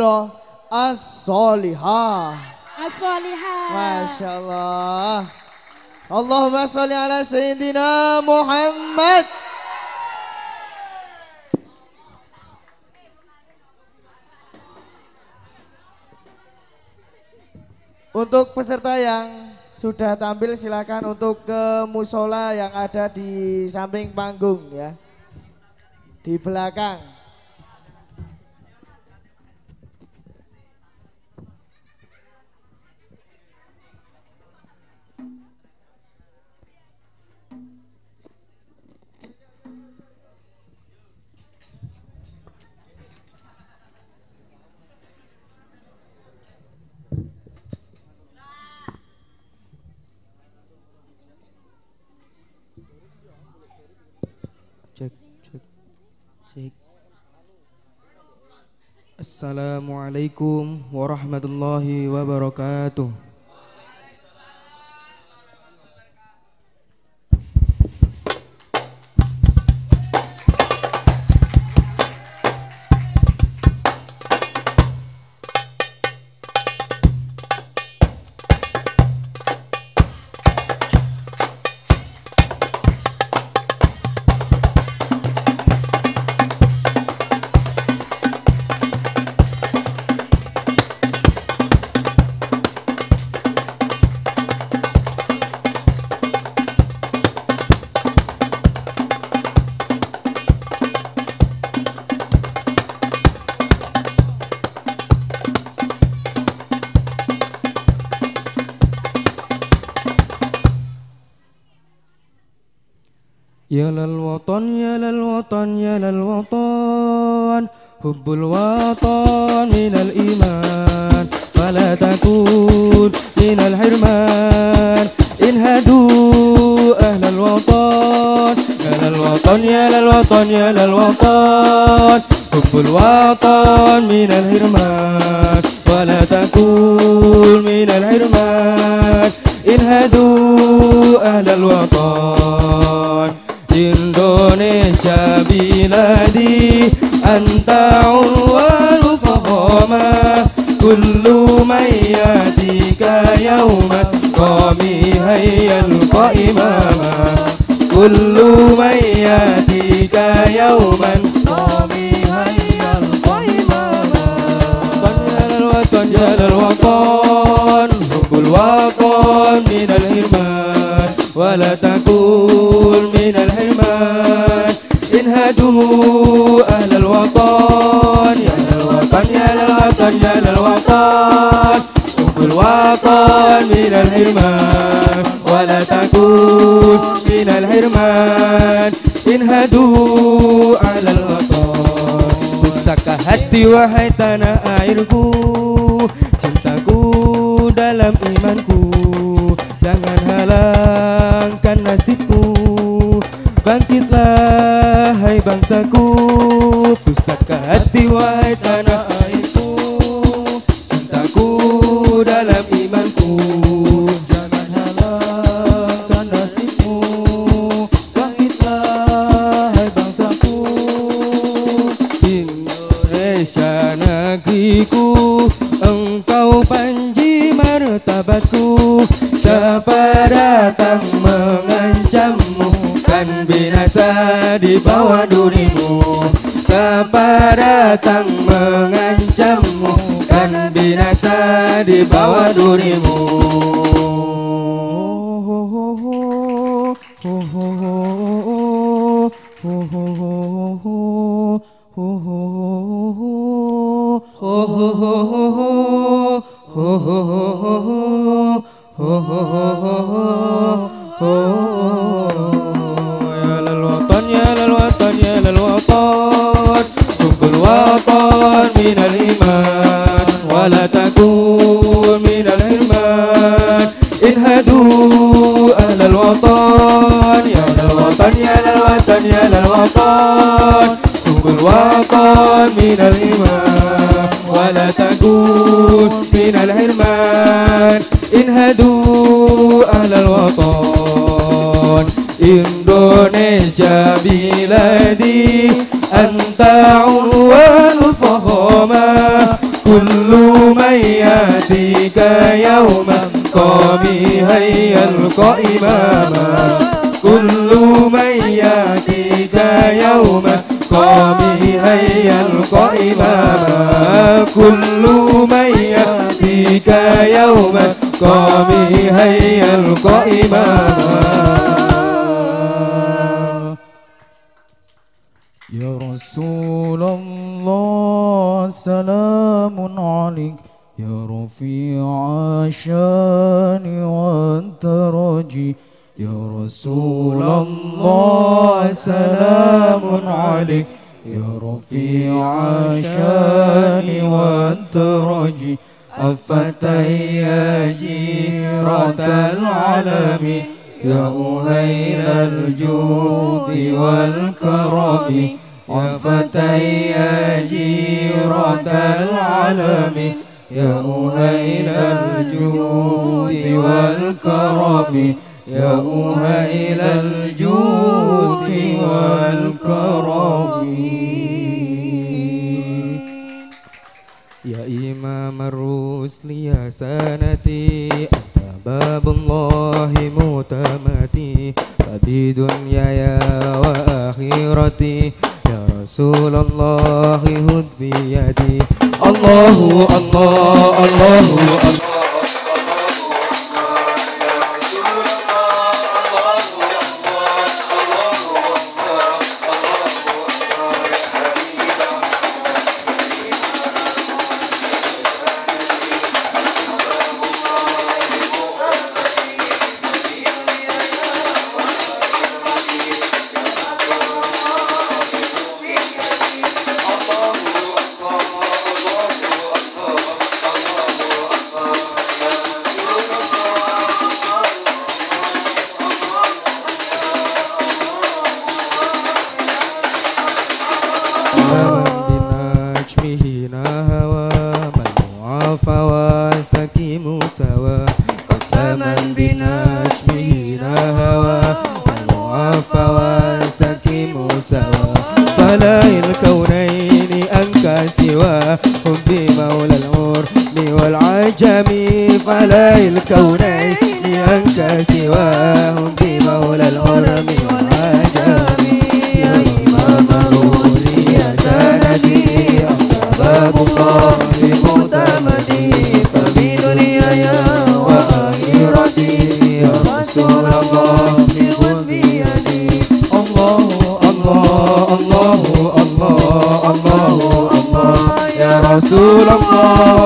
umroh as-solihah. As-solihah. Masya Allah. Allahumma sholli ala Sayyidina Muhammad. Untuk peserta yang sudah tampil silakan untuk ke musola yang ada di samping panggung ya. Di belakang. Cek. Assalamualaikum warahmatullahi wabarakatuh. Ya lal watan, ya lal watan, ya lal watan, hubbul watan minal iman, fala takun minal hirman, inhadu ahlal watan, ya lal watan, ya lal watan, ya lal watan, hubbul watan minal hirman, fala takun minal hirman, inhadu ahlal watan. Indonesia biladi anta unwal fakhama kullu man yatika yawman qami hayyal qaimama kullu man yatika yawman qami hayyal qaimama tanjal watan jalal watan hubbul watan minal hirman wala takun minal hirman inhadu ahlal watan ya lal watan ya lal watan ya lal watan hubbul watan minal hirman wala takun minal hirman inhadu ahlal watan. Pusaka hati wahai tanah airku, cintaku dalam imanku, jangan halangkan nasibku. Bangkitlah hai bangsaku, pusaka hati wahai tanah airku, cintaku dalam imanku, jangan halangkan nasibku. Bangkitlah hai bangsaku, Indonesia negeriku, engkau panji martabatku. Siapa datang mengancammu, kan binasa di bawah durimu. Siapa datang mengancammu, kan binasa di bawah durimu. Ya lal watan, ya lal watan, ya lal watan, hubbul watan minal iman, wala takun minal hirman, inhadu ahlal watan, ya lal watan, ya lal watan, ya lal watan, hubbul watan minal iman, wala takun minal hirman, inhadu ahlal watan. Indonesia biladi anta unwal fakhama يأتيك يوما قامي هيا القى إماما كل من يأتيك يوما قامي هيا القى إماما كل من يأتيك يوما قامي هيا القى إماما يا رسول الله سلام عليك يا رفيع الشان وأنت رجي يا رسول الله سلام عليك يا رفيع الشان وأنت رجي أفتي يا جيرة العالم يا أهيل الجود والكرم يا فتى يا جيرة العالم يا أهيل الجود والكرم يا أهيل الجود والكرم يا إمام الرسل يا سنتي أنت باب الله متمتي ففي دنياي وآخرتي يا رسول الله خذ بيدي الله الله الله الله فلا الكونين أنك سواهم بمولى الغرم والعجم يا إمام الرسل يا سندي أنت باب الله مؤتمدي ففي دنياي وآخرتي يا رسول الله خذ بيدي الله الله الله الله الله الله يا رسول الله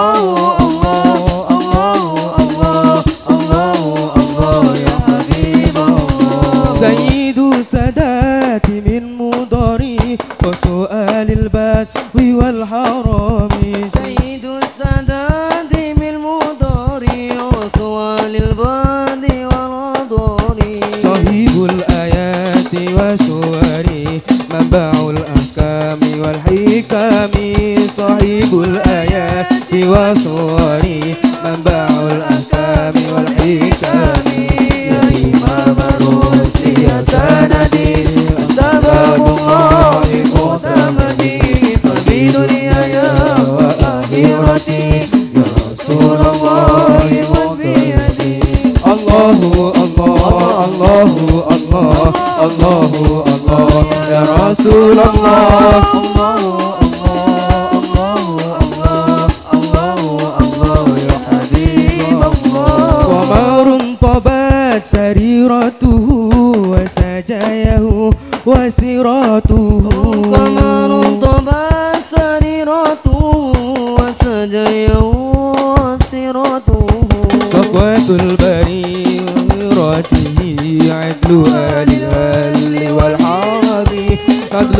وسؤال البدو والحرام سيد السادات من مضاري وسؤال البدو والحرام صاحب الآيات وسوري منبع الأحكام والحكم صاحب الآيات وسوري منبع الأحكام والحكم يا إمام الرسل يا سندي أنت باب الله مؤتمدي ففي دنياي وآخرتي يا رسول الله خذ بيدي الله الله الله الله الله الله يا رسول الله الله الله الله الله يا حبيب الله قمر طبت سريرته وسجايه وسراته قمر طبت سريرته وسجايه وسراته صفوة البريرته عدل آل الهل والحرب عدل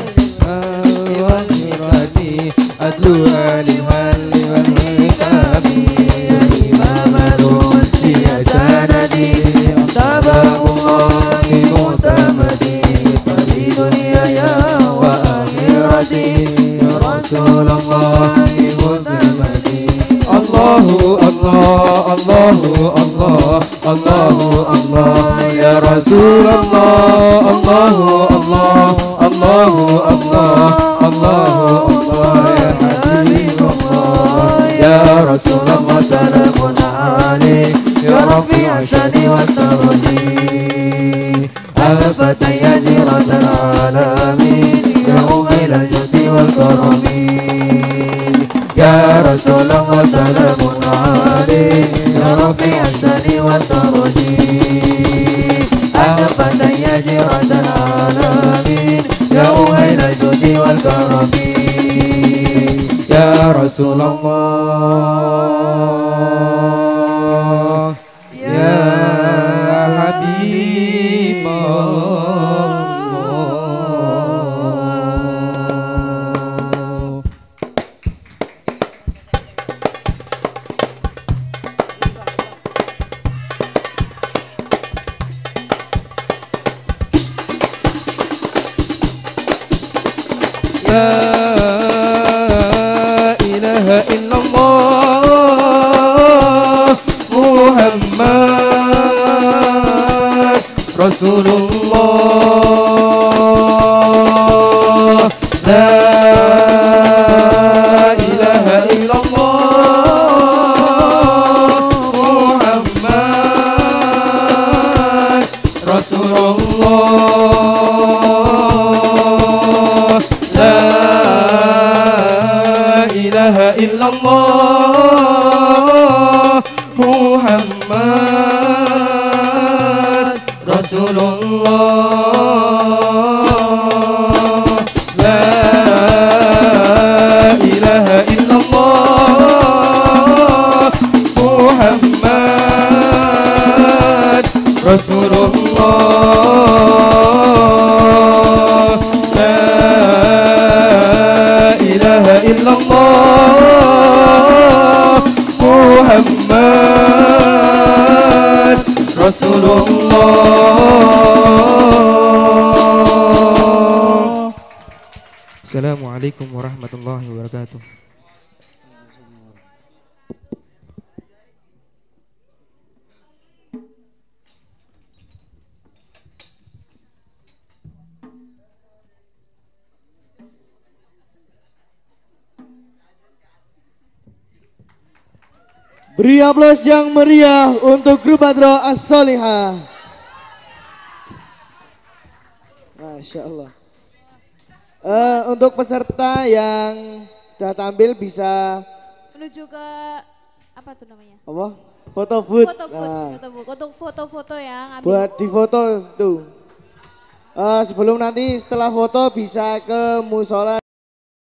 والمرة عدل آل الهل والحكم يا إمام الرسل يا سندي أنت باب الله مؤتمدي ففي دنياي وآخرتي يا رسول الله مؤتمدي الله الله الله الله الله الله يا رسول الله الله الله الله الله الله الله يا حبيب الله يا رسول الله سلام عليك يا رفيع الشان والترجي الفتى يا جيرة العالمين يا أغيل الجود والكرم يا رسول الله سلام عليك يا رفيع الشان والترجي الفتى يا جيرة العالمين يا أغيل الجود والكرم يا رسول الله يا حبيب الله. لا إله إلا الله محمد رسول الله لا إله إلا الله محمد رسول الله لا إله إلا الله محمد رسول الله لا إله إلا الله محمد رسول الله لا إله إلا الله محمد رسول الله. السلام عليكم ورحمة الله وبركاته. Beri aplaus yang meriah untuk grup Badro As-Solihah. Masya Allah. Untuk peserta yang sudah tampil bisa menuju ke apa tuh namanya? apa? Foto booth. Foto booth, Nah, foto booth. Untuk foto-foto yang ambil. buat di foto tuh. Sebelum nanti setelah foto bisa ke musola